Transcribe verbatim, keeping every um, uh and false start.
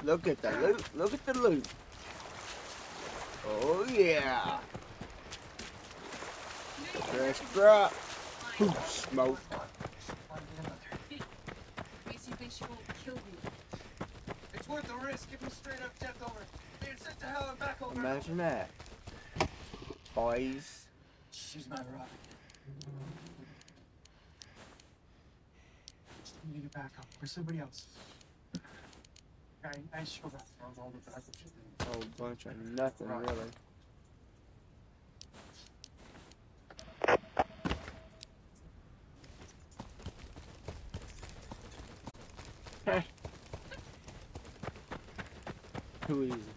Look at the loot. Look at the loot. Oh, yeah. Fresh drop. Poof, smoke. Makes you think she won't kill you. It's worth the risk. Give him straight up death over. Dude, sit the hell and back over. Imagine that. Boys. She's my rock. We need to back up. Or somebody else. I, I sure got thrown all the back of shit. A whole bunch of nothing, really. Too easy.